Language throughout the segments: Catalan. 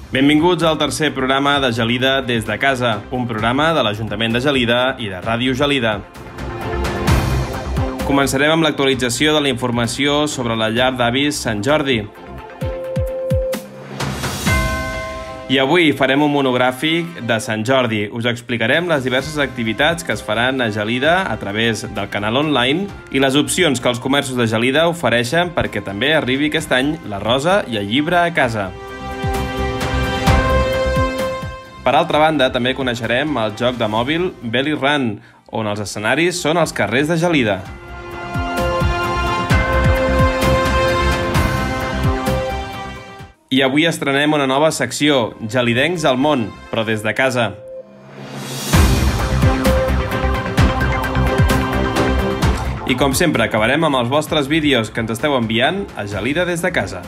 Benvinguts al tercer programa de Gelida des de casa, un programa de l'Ajuntament de Gelida i de Ràdio Gelida. Començarem amb l'actualització de la informació sobre la llar d'avis Sant Jordi. I avui farem un monogràfic de Sant Jordi. Us explicarem les diverses activitats que es faran a Gelida a través del canal online i les opcions que els comerços de Gelida ofereixen perquè també arribi aquest any la rosa i el llibre a casa. Per altra banda, també coneixerem el joc de mòbil Belly Run, on els escenaris són els carrers de Gelida. I avui estrenem una nova secció, Gelidencs al món, però des de casa. I com sempre, acabarem amb els vostres vídeos que ens esteu enviant a Gelida des de casa.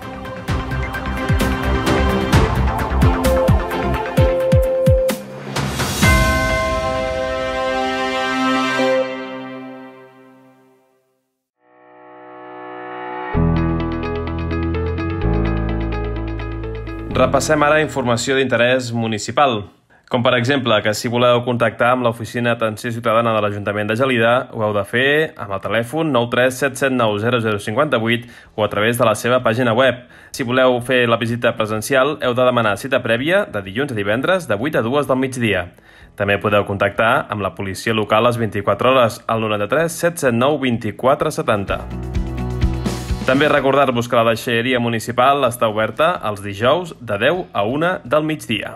Repassem ara informació d'interès municipal, com per exemple que si voleu contactar amb l'Oficina d'Atenció Ciutadana de l'Ajuntament de Gelida ho heu de fer amb el telèfon 937790058 o a través de la seva pàgina web. Si voleu fer la visita presencial heu de demanar cita prèvia de dilluns a divendres de 8 a 2 del migdia. També podeu contactar amb la policia local a les 24 hores al 93 779 24 70. També recordar-vos que la deixalleria municipal està oberta els dijous de 10 a 1 del migdia.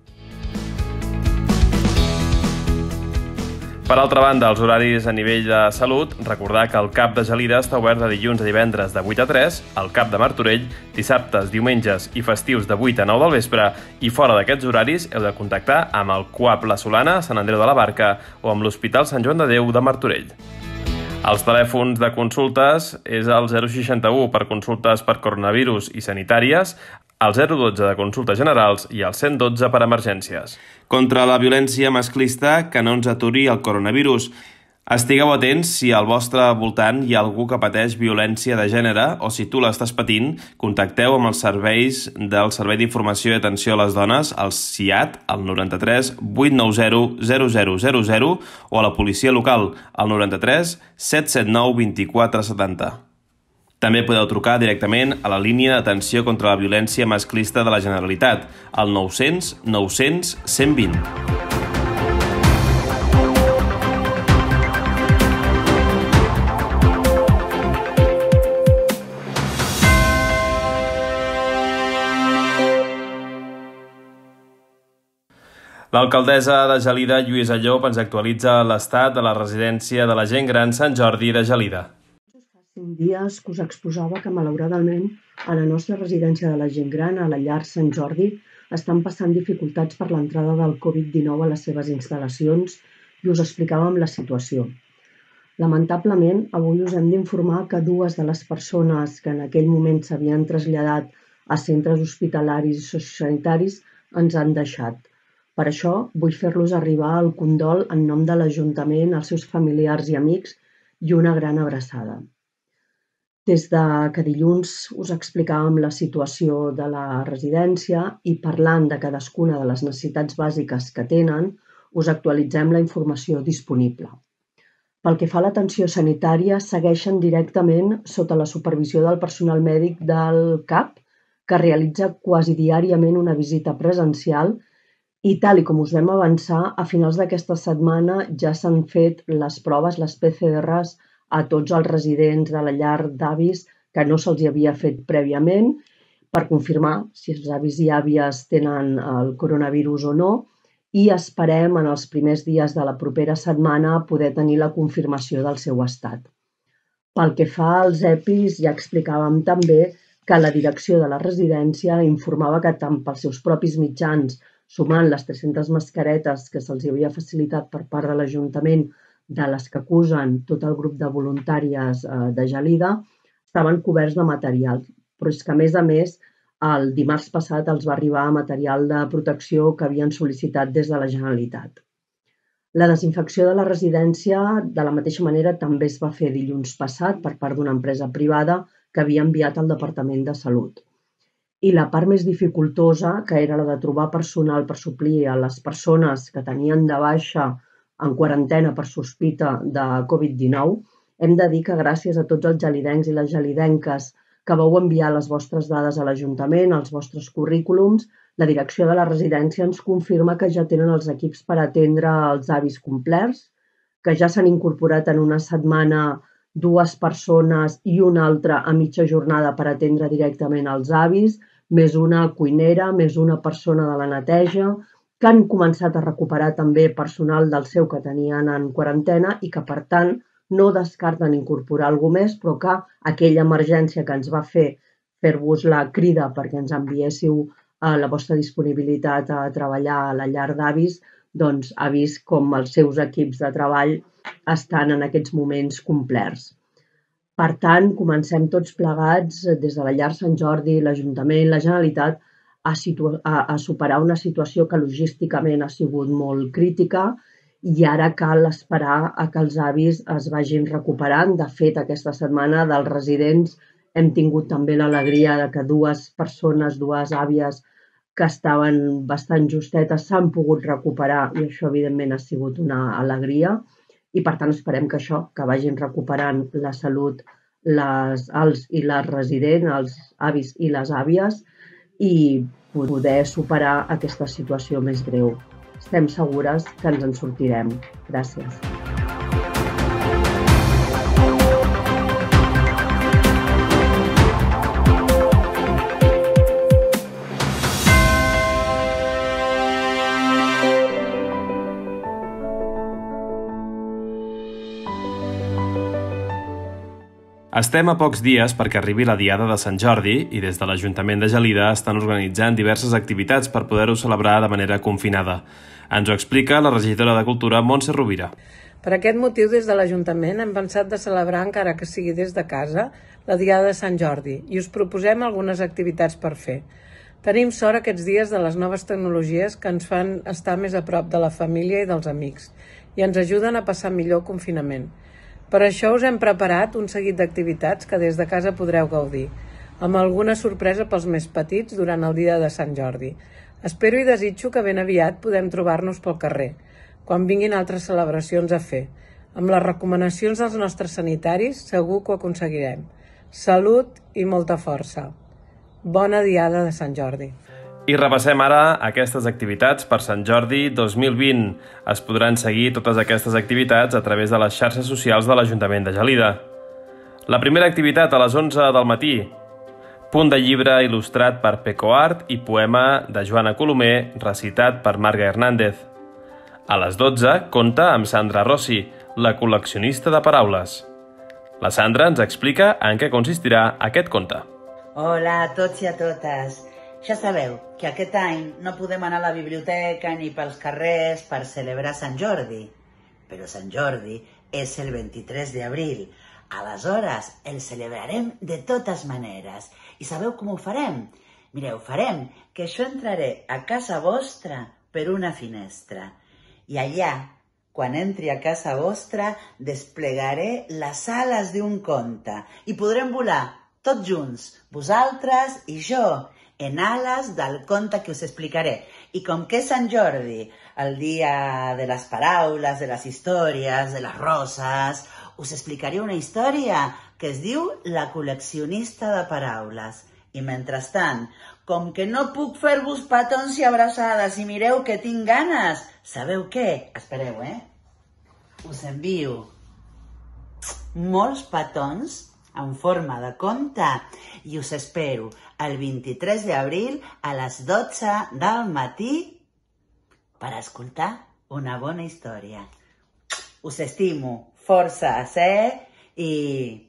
Per altra banda, els horaris a nivell de salut, recordar que el CAP de Gelida està obert de dilluns a divendres de 8 a 3, el CAP de Martorell, dissabtes, diumenges i festius de 8 a 9 del vespre, i fora d'aquests horaris heu de contactar amb el CUAP La Solana, Sant Andreu de la Barca o amb l'Hospital Sant Joan de Déu de Martorell. Els telèfons de consultes és el 061 per consultes per coronavirus i sanitàries, el 012 de consultes generals i el 112 per emergències. Contra la violència masclista, que no ens aturi el coronavirus. Estigueu atents si al vostre voltant hi ha algú que pateix violència de gènere o si tu l'estàs patint, contacteu amb els serveis del Servei d'Informació i Atenció a les Dones, el SIAT, al 93 890 0000 o a la policia local, al 93 779 24 70. També podeu trucar directament a la línia d'atenció contra la violència masclista de la Generalitat, al 900 900 120. L'alcaldessa de Gelida, Lluïsa Llop, ens actualitza l'estat de la residència de la gent gran Sant Jordi de Gelida. Fa 5 dies que us exposava que malauradament a la nostra residència de la gent gran, a la llar Sant Jordi, estan passant dificultats per l'entrada del Covid-19 a les seves instal·lacions i us explicàvem la situació. Lamentablement, avui us hem d'informar que 2 de les persones que en aquell moment s'havien traslladat a centres hospitalaris i sociosanitaris ens han deixat. Per això vull fer-los arribar el condol en nom de l'Ajuntament, als seus familiars i amics i una gran abraçada. Des que dilluns us explicàvem la situació de la residència i parlant de cadascuna de les necessitats bàsiques que tenen, us actualitzem la informació disponible. Pel que fa a l'atenció sanitària, segueixen directament sota la supervisió del personal mèdic del CAP, que realitza quasi diàriament una visita presencial. I tal com us vam avançar, a finals d'aquesta setmana ja s'han fet les proves, les PCRs, a tots els residents de la llar d'avis que no se'ls havia fet prèviament per confirmar si els avis i àvies tenen el coronavirus o no i esperem en els primers dies de la propera setmana poder tenir la confirmació del seu estat. Pel que fa als EPIs, ja explicàvem també que la direcció de la residència informava que tant pels seus propis mitjans, sumant les 300 mascaretes que se'ls havia facilitat per part de l'Ajuntament, de les que acusen tot el grup de voluntàries de Gelida, estaven coberts de material. Però és que, a més, el dimarts passat els va arribar material de protecció que havien sol·licitat des de la Generalitat. La desinfecció de la residència, de la mateixa manera, també es va fer dilluns passat per part d'una empresa privada que havia enviat al Departament de Salut. i la part més dificultosa, que era la de trobar personal per suplir a les persones que tenien de baixa en quarantena per sospita de Covid-19, hem de dir que gràcies a tots els gelidencs i les gelidenques que vau enviar les vostres dades a l'Ajuntament, els vostres currículums, la direcció de la residència ens confirma que ja tenen els equips per atendre els avis complerts, que ja s'han incorporat en una setmana 2 persones i una altra a mitja jornada per atendre directament els avis, més una cuinera, més una persona de la neteja, que han començat a recuperar també personal del seu que tenien en quarantena i que, per tant, no descarten incorporar alguna més, però que aquella emergència que ens va fer-vos la crida perquè ens enviéssiu la vostra disponibilitat a treballar a la llar d'avis, doncs ha vist com els seus equips de treball estan en aquests moments complerts. Per tant, comencem tots plegats des de la llar Sant Jordi, l'Ajuntament, la Generalitat, a superar una situació que logísticament ha sigut molt crítica i ara cal esperar a que els avis es vagin recuperant. De fet, aquesta setmana dels residents hem tingut també l'alegria de que 2 persones, 2 àvies que estaven bastant justetes s'han pogut recuperar i això evidentment ha sigut una alegria i per tant esperem que això, que vagin recuperant la salut els i les residents, els avis i les àvies i poder superar aquesta situació més greu. Estem segures que ens en sortirem. Gràcies. Estem a pocs dies perquè arribi la Diada de Sant Jordi i des de l'Ajuntament de Gelida estan organitzant diverses activitats per poder-ho celebrar de manera confinada. Ens ho explica la regidora de Cultura, Montse Rovira. Per aquest motiu, des de l'Ajuntament hem pensat de celebrar, encara que sigui des de casa, la Diada de Sant Jordi i us proposem algunes activitats per fer. Tenim sort aquests dies de les noves tecnologies que ens fan estar més a prop de la família i dels amics i ens ajuden a passar millor el confinament. Per això us hem preparat un seguit d'activitats que des de casa podreu gaudir, amb alguna sorpresa pels més petits durant el dia de Sant Jordi. Espero i desitjo que ben aviat podem trobar-nos pel carrer, quan vinguin altres celebracions a fer. Amb les recomanacions dels nostres sanitaris segur que ho aconseguirem. Salut i molta força. Bona Diada de Sant Jordi. I repassem ara aquestes activitats per Sant Jordi 2020. Es podran seguir totes aquestes activitats a través de les xarxes socials de l'Ajuntament de Gelida. La primera activitat a les 11 del matí. Punt de llibre il·lustrat per Pecoart i poema de Joana Colomer, recitat per Marga Hernández. A les 12, conte amb Sandra Rossi, la col·leccionista de paraules. La Sandra ens explica en què consistirà aquest conte. Hola a tots i a totes. Ja sabeu que aquest any no podem anar a la biblioteca ni pels carrers per celebrar Sant Jordi, però Sant Jordi és el 23 d'abril. Aleshores, el celebrarem de totes maneres. I sabeu com ho farem? Mireu, farem que jo entraré a casa vostra per una finestra. I allà, quan entri a casa vostra, desplegaré les ales d'un conte i podrem volar tots junts, vosaltres i jo, en ales del conte que us explicaré. I com que és Sant Jordi, el dia de les paraules, de les històries, de les roses, us explicaré una història que es diu La col·leccionista de paraules. I mentrestant, com que no puc fer-vos petons i abraçades i mireu que tinc ganes, sabeu què? Espereu, Us envio molts petons en forma de conte i us espero el 23 d'abril a les 12 del matí per escoltar una bona història. Us estimo, força, i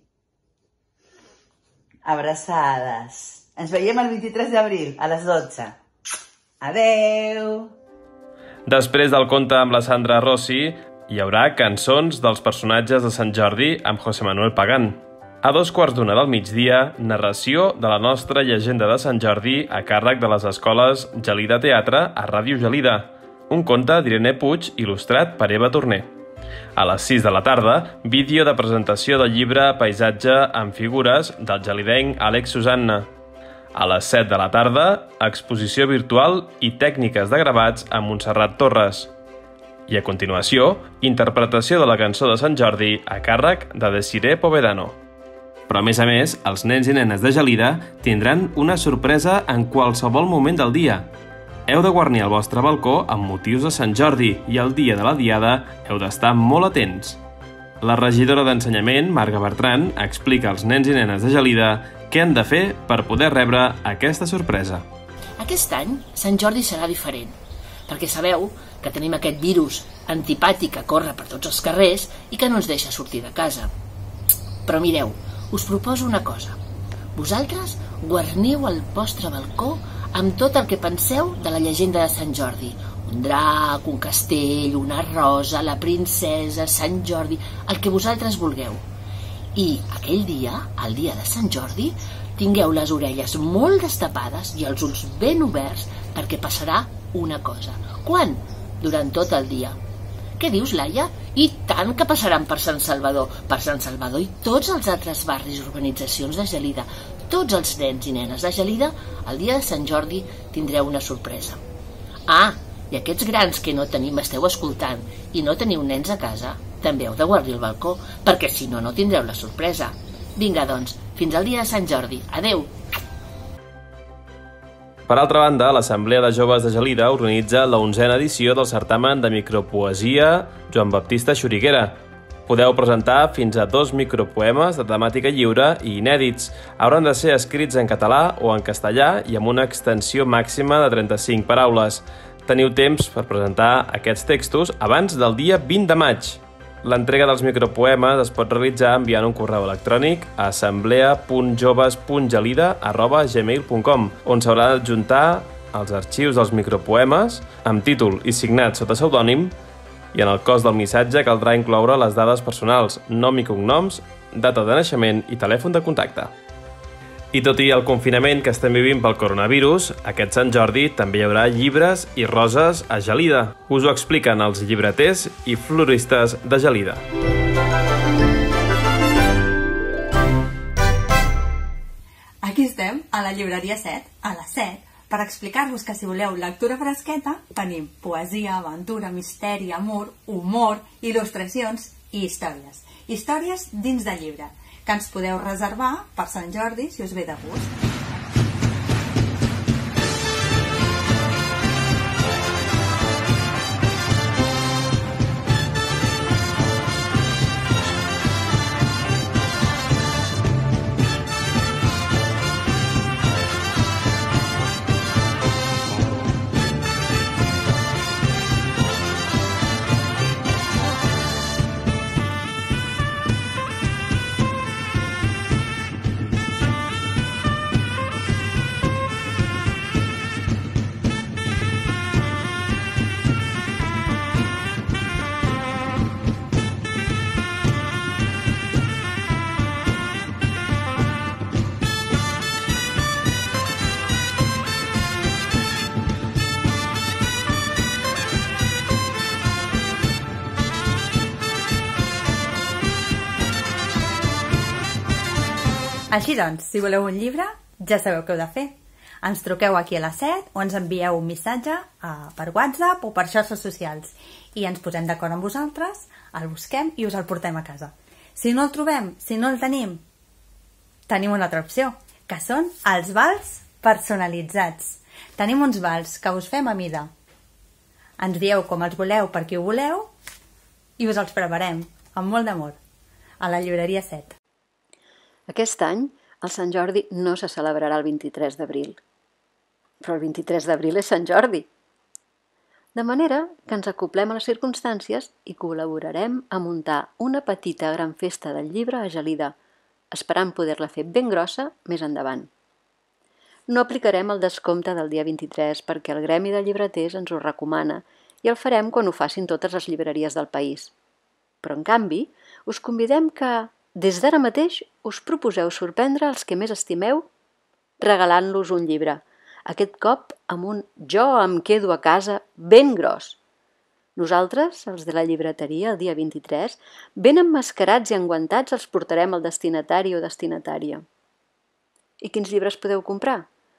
abraçades. Ens veiem el 23 d'abril a les 12. Adeu! Després del conte amb la Sandra Rossi, hi haurà cançons dels personatges de Sant Jordi amb José Manuel Pagán. A 2:15 del migdia, narració de la nostra llegenda de Sant Jordi a càrrec de les escoles Gelida Teatre a Ràdio Gelida. Un conte d'Irene Puig il·lustrat per Eva Torner. A les 6 de la tarda, vídeo de presentació del llibre Paisatge amb figures del gelidenc Àlex Susanna. A les 7 de la tarda, exposició virtual i tècniques de gravats a Montserrat Torres. I a continuació, interpretació de la cançó de Sant Jordi a càrrec de Desiree Povedano. Però a més, els nens i nenes de Gelida tindran una sorpresa en qualsevol moment del dia. Heu de guarnir el vostre balcó amb motius de Sant Jordi i el dia de la Diada heu d'estar molt atents. La regidora d'Ensenyament, Marga Bertran, explica als nens i nenes de Gelida què han de fer per poder rebre aquesta sorpresa. Aquest any, Sant Jordi serà diferent, perquè sabeu que tenim aquest virus antipàtic que corre per tots els carrers i que no ens deixa sortir de casa. Però mireu, us proposo una cosa. Vosaltres guarniu el vostre balcó amb tot el que penseu de la llegenda de Sant Jordi. Un drac, un castell, una rosa, la princesa, Sant Jordi, el que vosaltres vulgueu. I aquell dia, el dia de Sant Jordi, tingueu les orelles molt destapades i els ulls ben oberts perquè passarà una cosa. Quan? Durant tot el dia. Què dius, Laia? I tant que passaran per Sant Salvador i tots els altres barris i urbanitzacions de Gelida. Tots els nens i nenes de Gelida, el dia de Sant Jordi tindreu una sorpresa. Ah, i aquests grans que no tenim esteu escoltant i no teniu nens a casa, també heu de guardir el balcó, perquè si no, no tindreu la sorpresa. Vinga, doncs, fins al dia de Sant Jordi. Adeu! Per altra banda, l'Assemblea de Joves de Gelida organitza la 11a edició del certamen de micropoesia Joan Baptista Xuriguera. Podeu presentar fins a 2 micropoemes de temàtica lliure i inèdits. Hauran de ser escrits en català o en castellà i amb una extensió màxima de 35 paraules. Teniu temps per presentar aquests textos abans del dia 20 de maig. L'entrega dels micropoemes es pot realitzar enviant un correu electrònic a assemblea.joves.gelida@gmail.com, on s'haurà d'adjuntar els arxius dels micropoemes amb títol i signat sota pseudònim, i en el cos del missatge caldrà incloure les dades personals, nom i cognoms, data de naixement i telèfon de contacte. I tot i el confinament que estem vivint pel coronavirus, aquest Sant Jordi també hi haurà llibres i roses a Gelida. Us ho expliquen els llibreters i floristes de Gelida. Aquí estem, a la llibreria 7, a la 7, per explicar-vos que si voleu lectura fresqueta, tenim poesia, aventura, misteri, amor, humor, il·lustracions i històries. Històries dins de llibre, que ens podeu reservar per Sant Jordi si us ve de gust. Així doncs, si voleu un llibre, ja sabeu què heu de fer. Ens truqueu aquí a la 7 o ens envieu un missatge per WhatsApp o per xarxes socials i ens posem d'acord amb vosaltres, el busquem i us el portem a casa. Si no el trobem, si no el tenim, tenim una altra opció, que són els vals personalitzats. Tenim uns vals que us fem a mida. Ens dieu com els voleu, per qui ho voleu, i us els preparem, amb molt d'amor, a la llibreria 7. Aquest any, el Sant Jordi no se celebrarà el 23 d'abril. Però el 23 d'abril és Sant Jordi. De manera que ens acoplem a les circumstàncies i col·laborarem a muntar una petita gran festa del llibre a Gelida, esperant poder-la fer ben grossa més endavant. No aplicarem el descompte del dia 23 perquè el Gremi de Llibreters ens ho recomana i el farem quan ho facin totes les llibreries del país. Però, en canvi, us convidem que, des d'ara mateix, us proposeu sorprendre els que més estimeu regalant-los un llibre, aquest cop amb un "jo em quedo a casa" ben gros. Nosaltres, els de la llibreteria, el dia 23, ben emmascarats i enguantats els portarem al destinatari o destinatària. I quins llibres podeu comprar?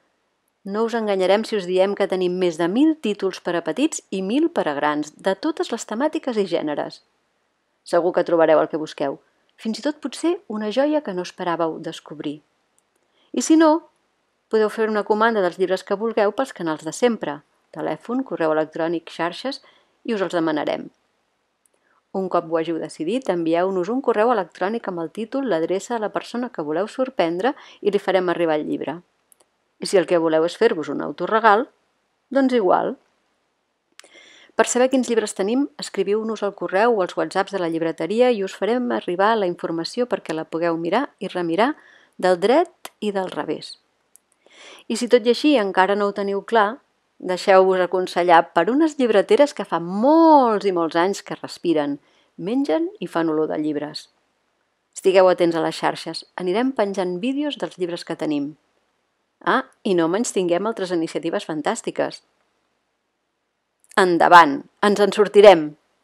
No us enganyarem si us diem que tenim més de 1.000 títols per a petits i 1.000 per a grans, de totes les temàtiques i gèneres. Segur que trobareu el que busqueu, fins i tot potser una joia que no esperàveu descobrir. I si no, podeu fer una comanda dels llibres que vulgueu pels canals de sempre, telèfon, correu electrònic, xarxes, i us els demanarem. Un cop ho hàgiu decidit, envieu-nos un correu electrònic amb el títol, l'adreça a la persona que voleu sorprendre i li farem arribar el llibre. I si el que voleu és fer-vos un autoregal, doncs igual. Per saber quins llibres tenim, escriviu-nos al correu o als whatsapps de la llibreteria i us farem arribar la informació perquè la pugueu mirar i remirar del dret i del revés. I si tot i així encara no ho teniu clar, deixeu-vos aconsellar per unes llibreteres que fa molts i molts anys que respiren, mengen i fan olor de llibres. Estigueu atents a les xarxes, anirem penjant vídeos dels llibres que tenim. Ah, i no menystinguem altres iniciatives fantàstiques. Endavant, ens en sortirem!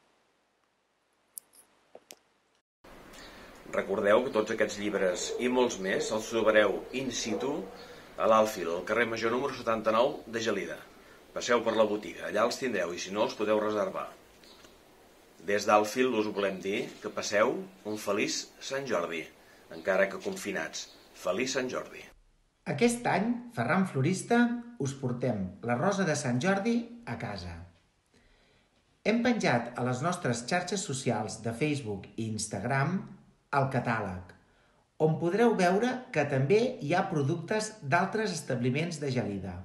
Recordeu que tots aquests llibres i molts més els trobareu in situ a l'Alfil, al carrer Major número 79 de Gelida. Passeu per la botiga, allà els tindreu i si no els podeu reservar. Des d'Alfil us volem dir que passeu un feliç Sant Jordi, encara que confinats. Feliç Sant Jordi! Aquest any, Ferran Florista, us portem la rosa de Sant Jordi a casa. Hem penjat a les nostres xarxes socials de Facebook i Instagram el catàleg, on podreu veure que també hi ha productes d'altres establiments de Gelida.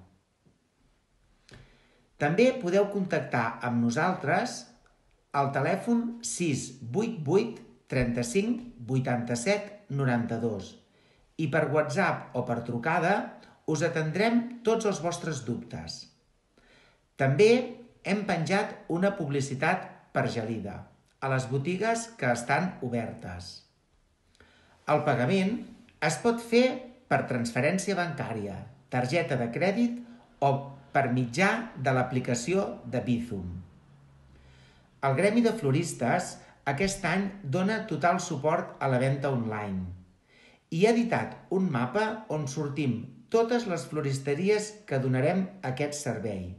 També podeu contactar amb nosaltres al telèfon 688 35 87 92 i per WhatsApp o per trucada us atendrem tots els vostres dubtes. També hem penjat una publicitat per Gelida a les botigues que estan obertes. El pagament es pot fer per transferència bancària, targeta de crèdit o per mitjà de l'aplicació de Bizum. El Gremi de Floristes aquest any dona total suport a la venda online i ha editat un mapa on sortim totes les floristeries que donarem aquest servei.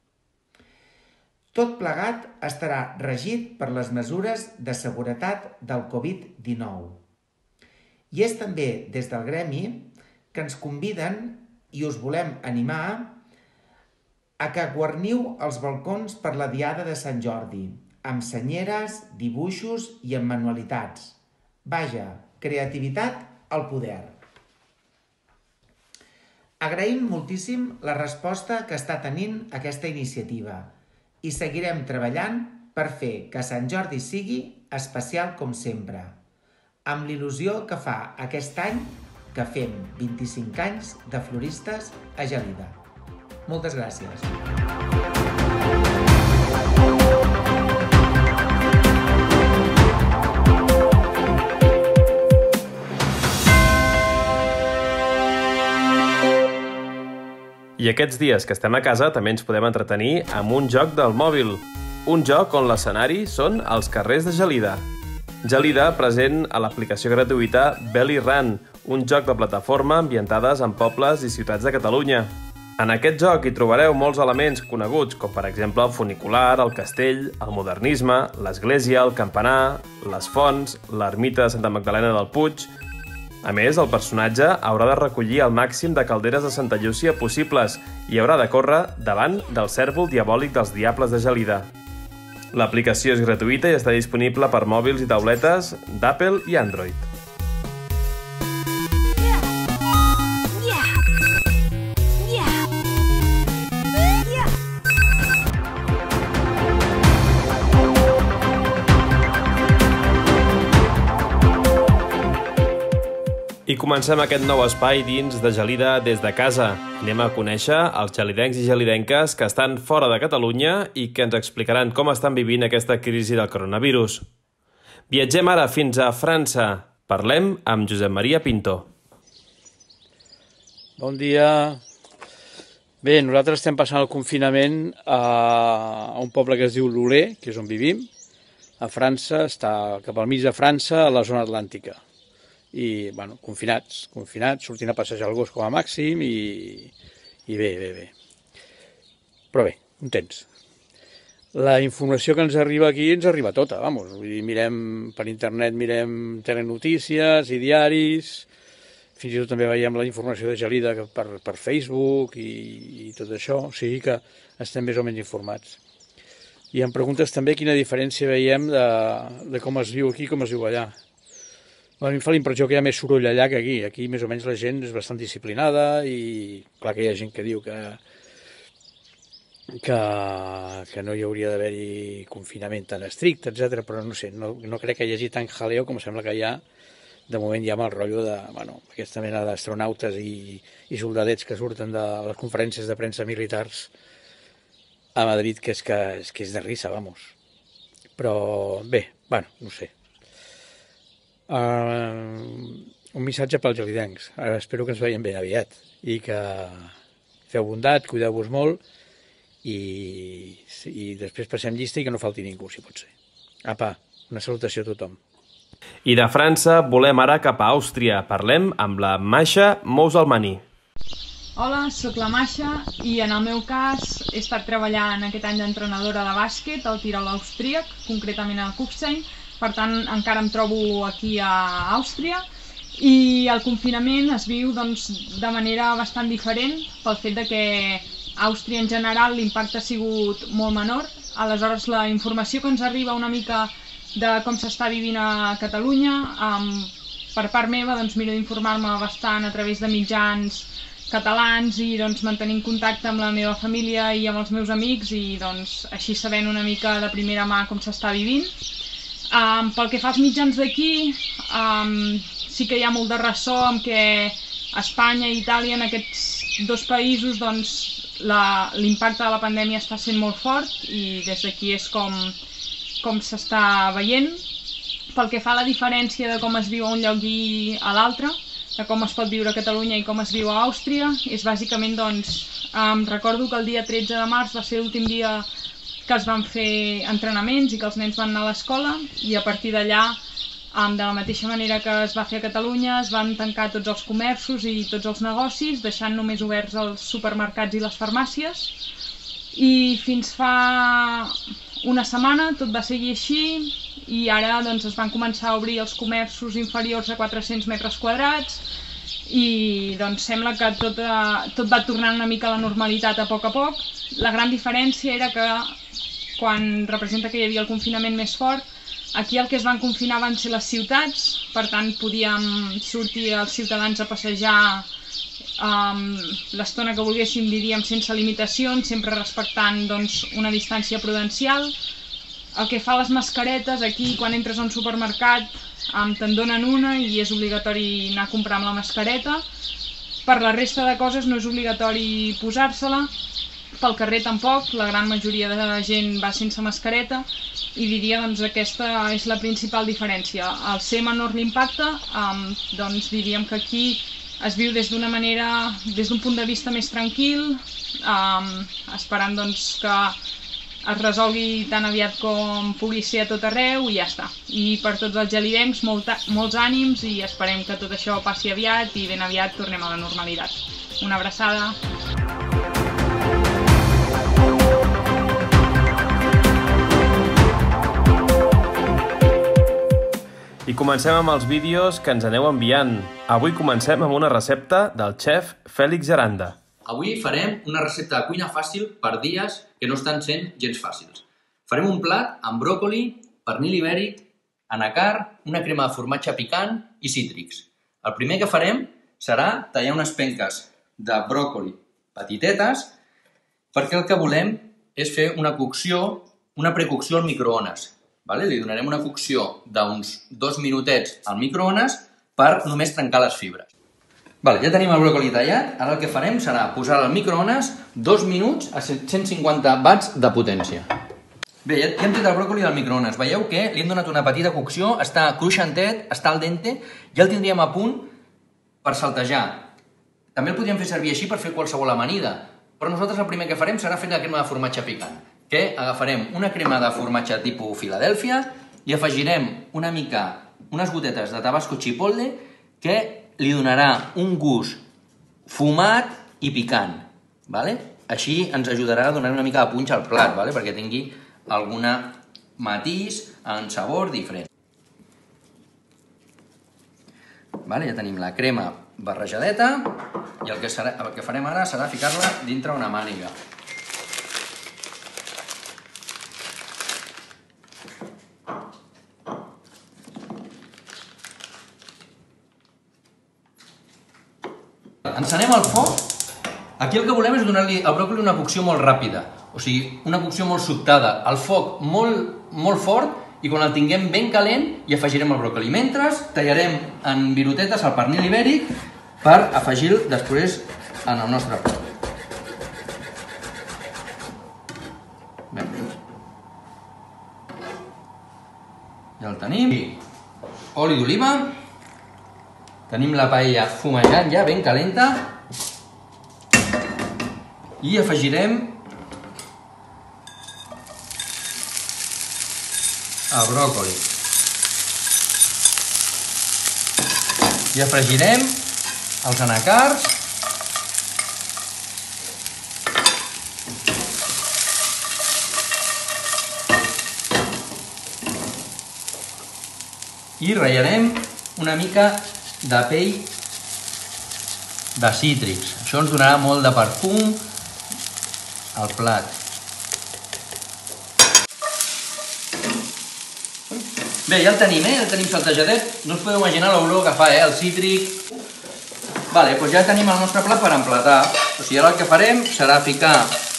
Tot plegat estarà regit per les mesures de seguretat del Covid-19. I és també des del Gremi que ens conviden i us volem animar a que guarniu els balcons per la Diada de Sant Jordi, amb senyeres, dibuixos i amb manualitats. Vaja, creativitat al poder. Agraïm moltíssim la resposta que està tenint aquesta iniciativa i seguirem treballant per fer que Sant Jordi sigui especial com sempre, amb l'il·lusió que fa aquest any que fem 25 anys de floristes a Gelida. Moltes gràcies. I aquests dies que estem a casa també ens podem entretenir amb un joc del mòbil. Un joc on l'escenari són els carrers de Gelida. Gelida present a l'aplicació gratuïta Belly Run, un joc de plataforma ambientades en pobles i ciutats de Catalunya. En aquest joc hi trobareu molts elements coneguts, com per exemple el funicular, el castell, el modernisme, l'església, el campanar, les fonts, l'ermita de Santa Magdalena del Puig. A més, el personatge haurà de recollir el màxim de calderes de Santa Llúcia possibles i haurà de córrer davant del cèrvol diabòlic dels Diables de Gelida. L'aplicació és gratuïta i està disponible per mòbils i tauletes d'Apple i Android. I comencem aquest nou espai dins de Gelida des de casa. Anem a conèixer els gelidencs i gelidenques que estan fora de Catalunya i que ens explicaran com estan vivint aquesta crisi del coronavirus. Viatgem ara fins a França. Parlem amb Josep Maria Pinto. Bon dia. Bé, nosaltres estem passant el confinament a un poble que es diu Lolé, que és on vivim. A França, està cap al mig de França, a la zona atlàntica. I, bueno, confinats, sortint a passejar el gos com a màxim i I bé. Però bé, contents. La informació que ens arriba aquí ens arriba tota, vamos. Vull dir, mirem per internet, mirem telenotícies i diaris, fins i tot també veiem la informació de Gelida per Facebook i tot això, o sigui que estem més o menys informats. I em preguntes també quina diferència veiem de com es viu aquí i com es viu allà. A mi em fa la impressió que hi ha més soroll allà que aquí. Aquí més o menys la gent és bastant disciplinada i clar que hi ha gent que diu que no hi hauria d'haver-hi confinament tan estricte, etc. Però no sé, no crec que hi hagi tant jaleo com sembla que hi ha. De moment hi ha el rotllo de, aquesta mena d'astronautes i soldadets que surten de les conferències de premsa militars a Madrid, que és de risa, vamos. Però bé, no sé. Un missatge pels gelidencs. Espero que ens veiem ben aviat i que feu bondat, cuideu-vos molt i després passem llista i que no falti ningú, si pot ser. Apa, una salutació a tothom. I de França volem ara cap a Àustria. Parlem amb la Masha Mousalmani. Hola, sóc la Masha i en el meu cas he estat treballant aquest any d'entrenadora de bàsquet al Tirol austríac, concretament al Kufstein, per tant encara em trobo aquí a Àustria i el confinament es viu de manera bastant diferent pel fet que a Àustria en general l'impacte ha sigut molt menor, aleshores la informació que ens arriba una mica de com s'està vivint a Catalunya, per part meva miro d'informar-me bastant a través de mitjans catalans i mantenint contacte amb la meva família i amb els meus amics i així sabent una mica de primera mà com s'està vivint. Pel que fa als mitjans d'aquí, sí que hi ha molt de ressò amb que a Espanya i Itàlia, en aquests dos països, l'impacte de la pandèmia està sent molt fort i des d'aquí és com s'està veient. Pel que fa a la diferència de com es viu a un lloc i a l'altre, de com es pot viure a Catalunya i com es viu a Àustria, és bàsicament, recordo que el dia 13 de març va ser l'últim dia que es van fer entrenaments i que els nens van anar a l'escola i a partir d'allà, de la mateixa manera que es va fer a Catalunya, es van tancar tots els comerços i tots els negocis, deixant només oberts els supermercats i les farmàcies. I fins fa una setmana tot va seguir així i ara es van començar a obrir els comerços inferiors a 400 metres quadrats i sembla que tot va tornant una mica a la normalitat a poc. La gran diferència era que quan representa que hi havia el confinament més fort, aquí el que es van confinar van ser les ciutats, per tant podíem sortir els ciutadans a passejar l'estona que volguéssim, diríem, sense limitacions, sempre respectant una distància prudencial. El que fa a les mascaretes, aquí quan entres a un supermercat te'n donen una i és obligatori anar a comprar amb la mascareta. Per la resta de coses no és obligatori posar-se-la, pel carrer tampoc, la gran majoria de la gent va sense mascareta i diria que aquesta és la principal diferència. Al ser menor l'impacte, diríem que aquí es viu des d'una manera, des d'un punt de vista més tranquil, esperant que es resolgui tan aviat com pugui ser a tot arreu i ja està. I per tots els gelidencs, molts ànims i esperem que tot això passi aviat i ben aviat tornem a la normalitat. Una abraçada. I comencem amb els vídeos que ens aneu enviant. Avui comencem amb una recepta del xef Fèlix Geranda. Avui farem una recepta de cuina fàcil per dies que no estan sent gens fàcils. Farem un plat amb bròcoli, pernil ibèric, anacar, una crema de formatge picant i cítrics. El primer que farem serà tallar unes penques de bròcoli petitetes perquè el que volem és fer una precocció al microones. Li donarem una cocció d'uns 2 minutets al microones per només trencar les fibres. Ja tenim el bròcoli tallat, ara el que farem serà posar al microones 2 minuts a 150 watts de potència. Bé, ja hem tret el bròcoli del microones. Veieu que li hem donat una petita cocció, està cruixentet, està al dente, ja el tindríem a punt per saltejar. També el podríem fer servir així per fer qualsevol amanida, però nosaltres el primer que farem serà fer la crema de formatge picant, que agafarem una crema de formatge tipus Filadèlfia i afegirem unes gotetes de tabasco chipotle que li donarà un gust fumat i picant. Així ens ajudarà a donar una mica de punx al plat, perquè tingui alguna matís en sabor diferent. Ja tenim la crema barrejadeta i el que farem ara serà ficar-la dintre una màniga. Encenem el foc. Aquí el que volem és donar-li al bròcoli una cocció molt ràpida, o sigui, una cocció molt sobtada, al foc molt fort, i quan el tinguem ben calent hi afegirem el bròcoli. Mentre tallarem en virotetes el pernil ibèric per afegir-lo després en el nostre plat. Ja el tenim. Oli d'oliva. Tenim la paella fumejant ja, ben calenta. I afegirem el bròcoli. I afegirem els anacards. I ratllarem una mica de pell de cítrics. Això ens donarà molt de perfum al plat. Bé, ja el tenim, el tenim saltejadet. No us podeu imaginar l'olor que fa, el cítric. Doncs ja tenim el nostre plat per emplatar. O sigui, ara el que farem serà ficar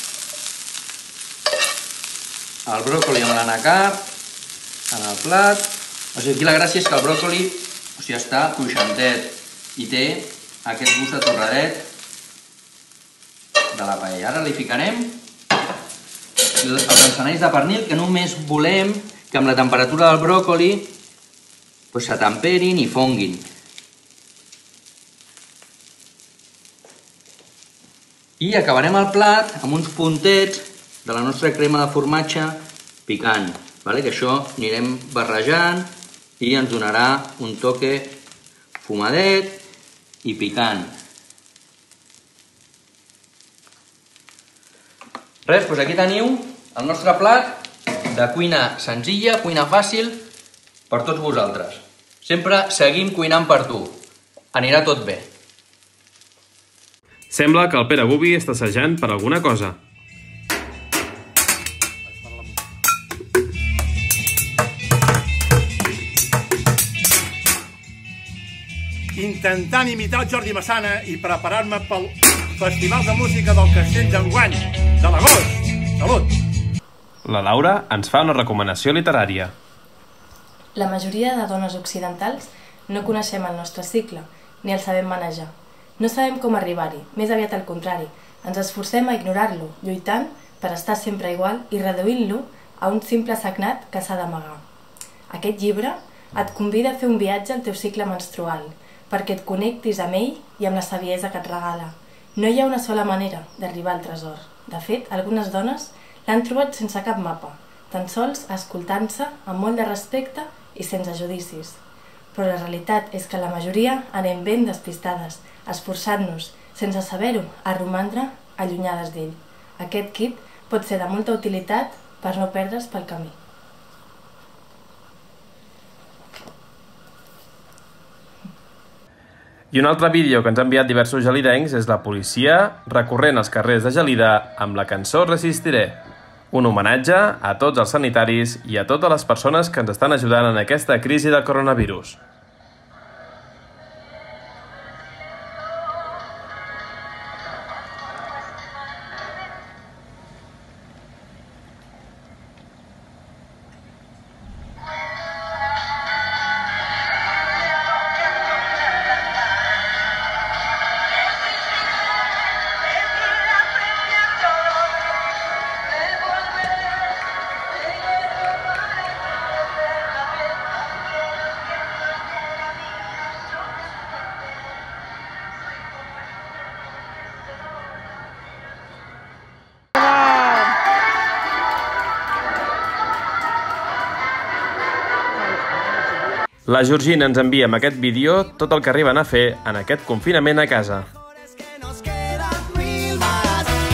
el bròcoli amb l'anacard en el plat. O sigui, aquí la gràcia és que el bròcoli està cruixentet i té aquest gust de torradet de la paella. Ara li ficarem els encenalls de pernil, que només volem que amb la temperatura del bròcoli s'atemperin i fonguin. I acabarem el plat amb uns puntets de la nostra crema de formatge picant, que això anirem barrejant i ens donarà un toque fumadet i picant. Res, doncs aquí teniu el nostre plat de cuina senzilla, cuina fàcil per tots vosaltres. Sempre seguim cuinant per tu. Anirà tot bé. Sembla que el Pere Bubi està assajant per alguna cosa. Intentant imitar el Jordi Massana i preparar-me pel Festival de Música del Castell d'enguany, de l'agost. Salut! La Laura ens fa una recomanació literària. La majoria de dones occidentals no coneixem el nostre cicle, ni el sabem manejar. No sabem com arribar-hi, més aviat al contrari. Ens esforcem a ignorar-lo, lluitant per estar sempre igual i reduint-lo a un simple sagnat que s'ha d'amagar. Aquest llibre et convida a fer un viatge al teu cicle menstrual, perquè et connectis amb ell i amb la saviesa que et regala. No hi ha una sola manera d'arribar al tresor. De fet, algunes dones l'han trobat sense cap mapa, tan sols escoltant-se amb molt de respecte i sense judicis. Però la realitat és que la majoria anem ben despistades, esforçant-nos, sense saber-ho, a romandre allunyades d'ell. Aquest kit pot ser de molta utilitat per no perdre's pel camí. I un altre vídeo que ens ha enviat diversos gelidencs és la policia recorrent els carrers de Gelida amb la cançó Resistiré. Un homenatge a tots els sanitaris i a totes les persones que ens estan ajudant en aquesta crisi del coronavirus. La Georgina ens envia amb aquest vídeo tot el que arriben a fer en aquest confinament a casa.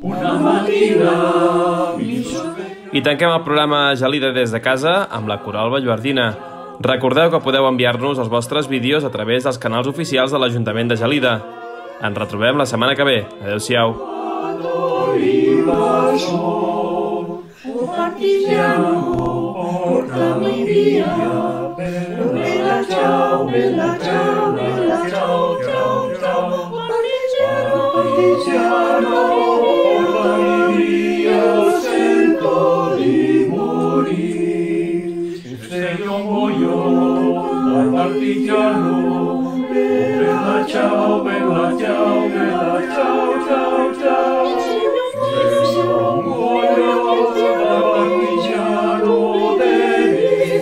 una mattina I tanquem el programa Gelida des de casa amb la Coral Vallverdina. Recordeu que podeu enviar-nos els vostres vídeos a través dels canals oficials de l'Ajuntament de Gelida. Ens retrobem la setmana que ve. Adéu-siau. Bella ciao, bella ciao, bella ciao, ciao, ciao. Partigiano, portami via, sento di morire. Se io muoio da partigiano, bella ciao, bella ciao, bella ciao, ciao, ciao. Se io muoio da partigiano, devi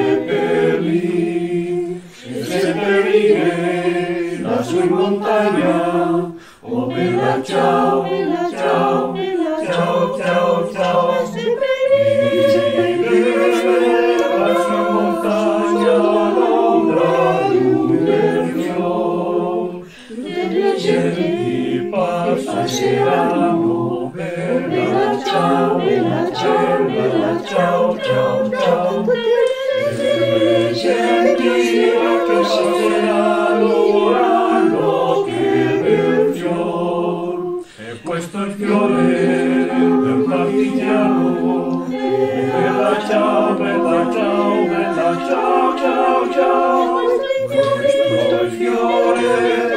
seppellire lassù in montagna. Oh bella ciao, bella ciao, bella ciao, ciao, ciao. Seppellire lassù in montagna l'ombra di un bel fior. Delle genti passeranno. Bella ciao, bella ciao, bella ciao, ciao, ciao. Delle genti passeranno l'anno che bel fior. E questo è il fiore del partigiano. Bella ciao, bella ciao, bella ciao, ciao, ciao. Questo è il fiore